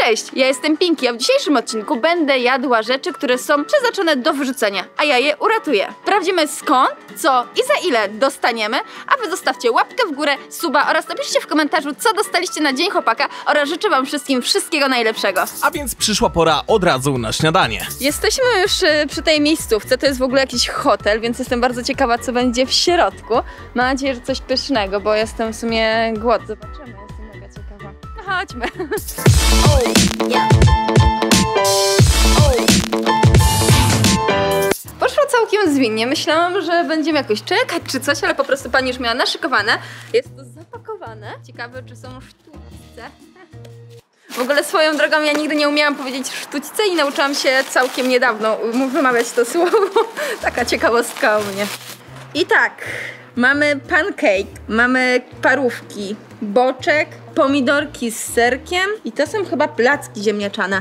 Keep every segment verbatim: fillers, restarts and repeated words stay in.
Cześć, ja jestem Pinki, a w dzisiejszym odcinku będę jadła rzeczy, które są przeznaczone do wyrzucenia, a ja je uratuję. Sprawdzimy skąd, co i za ile dostaniemy, a wy zostawcie łapkę w górę, suba oraz napiszcie w komentarzu, co dostaliście na Dzień Chłopaka oraz życzę wam wszystkim wszystkiego najlepszego. A więc przyszła pora od razu na śniadanie. Jesteśmy już y, przy tej miejscówce, to jest w ogóle jakiś hotel, więc jestem bardzo ciekawa, co będzie w środku. Mam nadzieję, że coś pysznego, bo jestem w sumie głodna. Zobaczymy, jestem mega ciekawa. No chodźmy. Poszło całkiem zwinnie. Myślałam, że będziemy jakoś czekać czy coś, ale po prostu pani już miała naszykowane. Jest to zapakowane. Ciekawe, czy są sztućce. W ogóle swoją drogą ja nigdy nie umiałam powiedzieć sztućce i nauczyłam się całkiem niedawno wymawiać to słowo. Taka ciekawostka o mnie. I tak, mamy pancake, mamy parówki, boczek, pomidorki z serkiem i to są chyba placki ziemniaczane.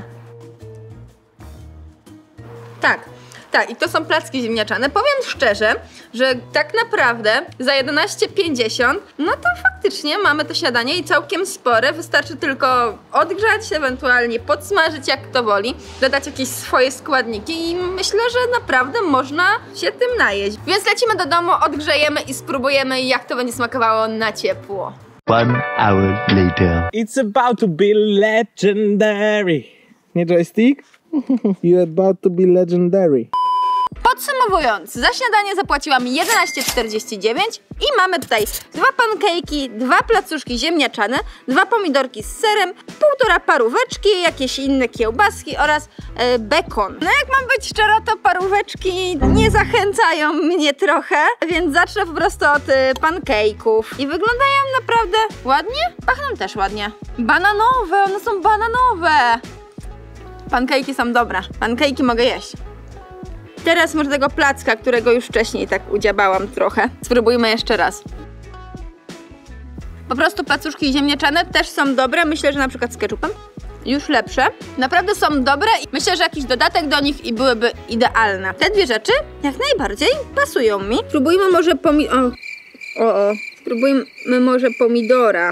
Tak. Tak, i to są placki ziemniaczane. Powiem szczerze, że tak naprawdę za jedenaście pięćdziesiąt, no to faktycznie mamy to śniadanie i całkiem spore. Wystarczy tylko odgrzać, ewentualnie podsmażyć jak kto woli, dodać jakieś swoje składniki i myślę, że naprawdę można się tym najeść. Więc lecimy do domu, odgrzejemy i spróbujemy, jak to będzie smakowało na ciepło. One hour later. It's about to be legendary. Nie joystick? You're about to be legendary. Podsumowując, za śniadanie zapłaciłam jedenaście czterdzieści dziewięć i mamy tutaj dwa pancake'i, dwa placuszki ziemniaczane, dwa pomidorki z serem, półtora paróweczki, jakieś inne kiełbaski oraz e, bekon. No jak mam być szczera, to paróweczki nie zachęcają mnie trochę, więc zacznę po prostu od e, pancake'ów. I wyglądają naprawdę ładnie, pachną też ładnie. Bananowe, one są bananowe. Pancake'i są dobre, pancake'i mogę jeść. Teraz może tego placka, którego już wcześniej tak udziabałam trochę. Spróbujmy jeszcze raz. Po prostu placuszki ziemniaczane też są dobre. Myślę, że na przykład z ketchupem już lepsze. Naprawdę są dobre i myślę, że jakiś dodatek do nich i byłyby idealne. Te dwie rzeczy jak najbardziej pasują mi. Spróbujmy może pomi... O, o, o. Spróbujmy może pomidora.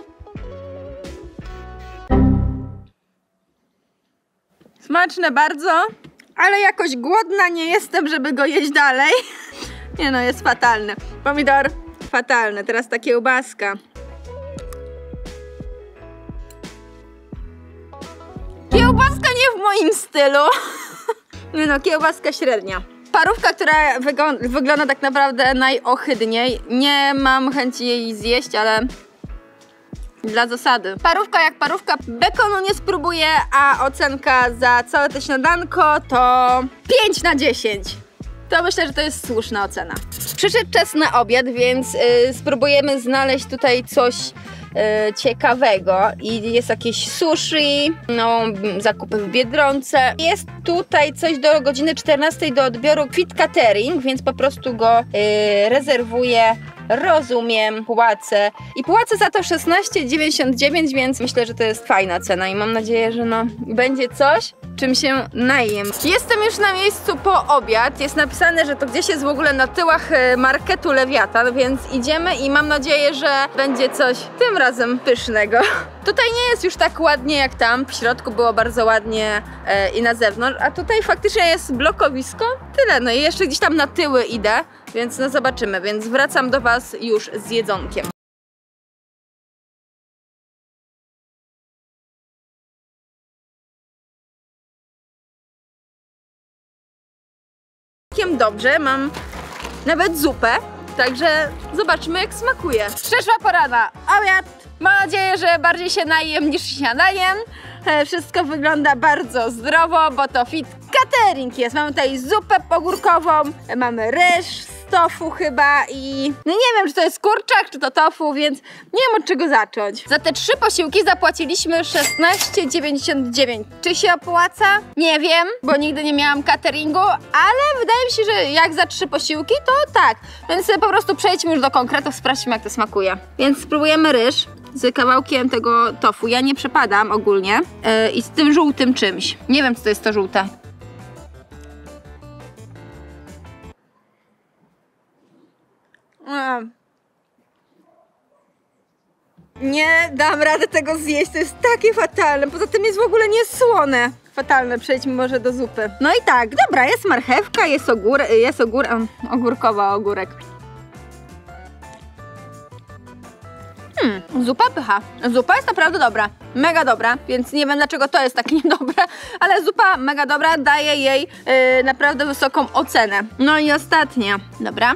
Smaczne bardzo. Ale jakoś głodna nie jestem, żeby go jeść dalej. Nie no, jest fatalny. Pomidor fatalny. Teraz ta kiełbaska. Kiełbaska nie w moim stylu. Nie no, kiełbaska średnia. Parówka, która wyg- wygląda tak naprawdę najohydniej. Nie mam chęci jej zjeść, ale... dla zasady. Parówka jak parówka, bekonu nie spróbuję, a ocenka za całe to śniadanko to pięć na dziesięć. To myślę, że to jest słuszna ocena. Przyszedł czas na obiad, więc yy, spróbujemy znaleźć tutaj coś yy, ciekawego. I jest jakieś sushi, no zakupy w Biedronce. Jest tutaj coś do godziny czternastej do odbioru Fit Catering, więc po prostu go yy, rezerwuję. Rozumiem, płacę i płacę za to szesnaście dziewięćdziesiąt dziewięć, więc myślę, że to jest fajna cena i mam nadzieję, że no będzie coś, czym się najem. Jestem już na miejscu po obiad, jest napisane, że to gdzieś jest w ogóle na tyłach marketu Lewiatan, więc idziemy i mam nadzieję, że będzie coś tym razem pysznego. Tutaj nie jest już tak ładnie jak tam, w środku było bardzo ładnie e, i na zewnątrz, a tutaj faktycznie jest blokowisko, tyle, no i jeszcze gdzieś tam na tyły idę, więc no zobaczymy, więc wracam do was już z jedzonkiem. Dobrze, mam nawet zupę, także zobaczmy jak smakuje. Przyszła pora na obiad. Mam nadzieję, że bardziej się najem niż śniadaniem. Wszystko wygląda bardzo zdrowo, bo to Fit Catering jest. Mamy tutaj zupę ogórkową, mamy ryż z tofu chyba i... no nie wiem, czy to jest kurczak, czy to tofu, więc nie wiem od czego zacząć. Za te trzy posiłki zapłaciliśmy szesnaście dziewięćdziesiąt dziewięć. Czy się opłaca? Nie wiem, bo nigdy nie miałam cateringu, ale wydaje mi się, że jak za trzy posiłki, to tak. Więc po prostu przejdźmy już do konkretów, sprawdźmy jak to smakuje. Więc spróbujemy ryż z kawałkiem tego tofu. Ja nie przepadam ogólnie yy, i z tym żółtym czymś. Nie wiem, co to jest to żółte. Nie, dam radę tego zjeść, to jest takie fatalne, poza tym jest w ogóle niesłone. Fatalne, przejdźmy może do zupy. No i tak, dobra, jest marchewka, jest ogór, jest ogór, ogórkowa ogórek. Hmm, zupa pycha. Zupa jest naprawdę dobra, mega dobra, więc nie wiem dlaczego to jest takie niedobre, ale zupa mega dobra, daje jej yy, naprawdę wysoką ocenę. No i ostatnia, dobra.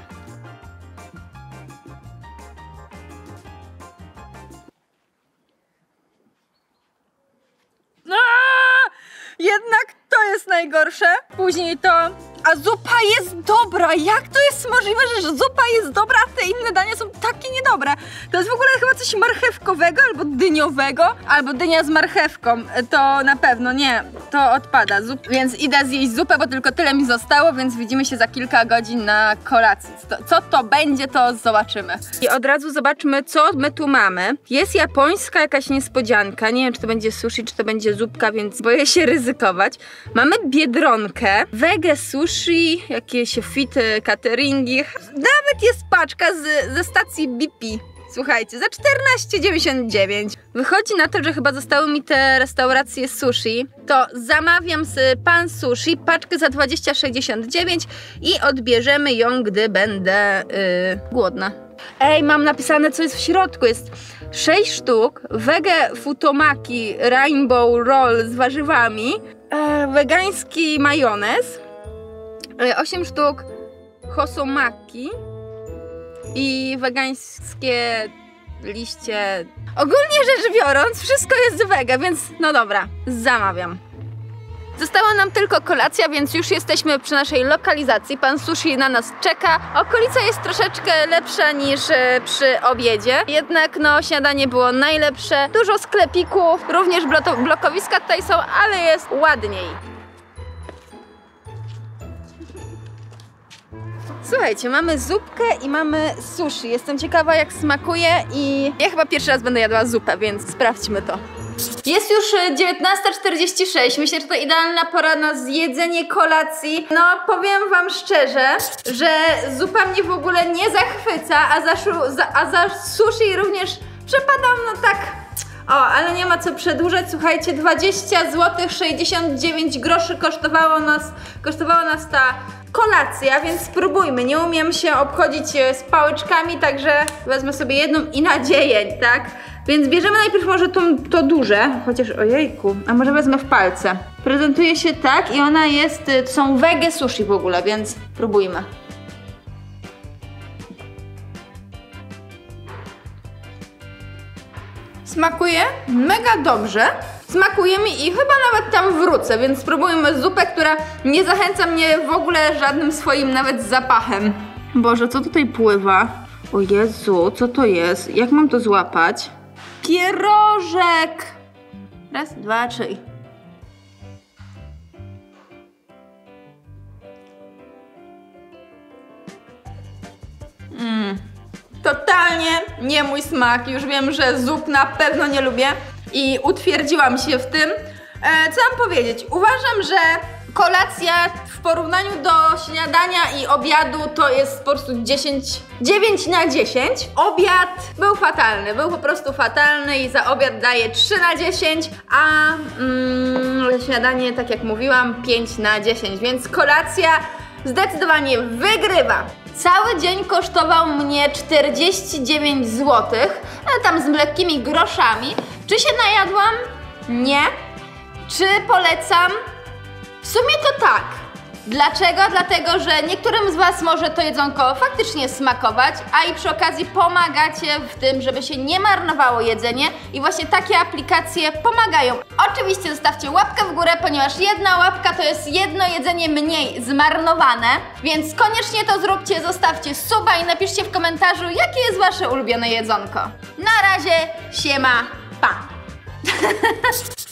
Aaaa! Jednak to jest najgorsze, później to... A zupa jest dobra! Jak to jest możliwe, że zupa jest dobra, a te inne dania są takie niedobre? To jest w ogóle chyba coś marchewkowego albo dyniowego, albo dynia z marchewką. To na pewno nie, to odpada. Zup... Więc idę zjeść zupę, bo tylko tyle mi zostało, więc widzimy się za kilka godzin na kolacji. Co to będzie, to zobaczymy. I od razu zobaczmy, co my tu mamy. Jest japońska jakaś niespodzianka. Nie wiem, czy to będzie sushi, czy to będzie zupka, więc boję się ryzykować. Mamy biedronkę, wege sushi, jakieś fit cateringi. Nawet jest paczka z, ze stacji B P. Słuchajcie, za czternaście dziewięćdziesiąt dziewięć. Wychodzi na to, że chyba zostały mi te restauracje sushi. To zamawiam z Pan Sushi paczkę za dwadzieścia sześćdziesiąt dziewięć i odbierzemy ją, gdy będę yy, głodna. Ej, mam napisane, co jest w środku. Jest sześć sztuk wege futomaki rainbow roll z warzywami, e, wegański majonez, e, osiem sztuk hosomaki i wegańskie liście. Ogólnie rzecz biorąc, wszystko jest wege, więc no dobra, zamawiam. Została nam tylko kolacja, więc już jesteśmy przy naszej lokalizacji. Pan Sushi na nas czeka. Okolica jest troszeczkę lepsza niż przy obiedzie. Jednak no, śniadanie było najlepsze. Dużo sklepików, również blokowiska tutaj są, ale jest ładniej. Słuchajcie, mamy zupkę i mamy sushi. Jestem ciekawa, jak smakuje i ja chyba pierwszy raz będę jadła zupę, więc sprawdźmy to. Jest już dziewiętnasta czterdzieści sześć, myślę, że to idealna pora na zjedzenie kolacji. No, powiem wam szczerze, że zupa mnie w ogóle nie zachwyca, a za, za, a za sushi również przepadam, no tak... O, ale nie ma co przedłużać, słuchajcie, dwadzieścia złotych sześćdziesiąt dziewięć groszy kosztowało nas, kosztowała nas ta kolacja, więc spróbujmy. Nie umiem się obchodzić z pałeczkami, także wezmę sobie jedną i nadzieję, tak? Więc bierzemy najpierw może to, to duże, chociaż ojejku, a może wezmę w palce. Prezentuje się tak i ona jest, to są wege sushi w ogóle, więc próbujmy. Smakuje mega dobrze. Smakuje mi i chyba nawet tam wrócę, więc spróbujmy zupę, która nie zachęca mnie w ogóle żadnym swoim nawet zapachem. Boże, co tutaj pływa? O Jezu, co to jest? Jak mam to złapać? Pierożek! Raz, dwa, trzy. Mmm. Totalnie nie mój smak. Już wiem, że zup na pewno nie lubię i utwierdziłam się w tym. E, co mam powiedzieć? Uważam, że kolacja w porównaniu do śniadania i obiadu to jest po prostu dziesięć, dziewięć na dziesięć. Obiad był fatalny, był po prostu fatalny i za obiad daję trzy na dziesięć, a mm, śniadanie, tak jak mówiłam, pięć na dziesięć, więc kolacja zdecydowanie wygrywa. Cały dzień kosztował mnie czterdzieści dziewięć złotych, ale tam z lekkimi groszami. Czy się najadłam? Nie. Czy polecam? W sumie to tak. Dlaczego? Dlatego, że niektórym z was może to jedzonko faktycznie smakować, a i przy okazji pomagacie w tym, żeby się nie marnowało jedzenie i właśnie takie aplikacje pomagają. Oczywiście zostawcie łapkę w górę, ponieważ jedna łapka to jest jedno jedzenie mniej zmarnowane, więc koniecznie to zróbcie, zostawcie suba i napiszcie w komentarzu, jakie jest wasze ulubione jedzonko. Na razie, siema, pa!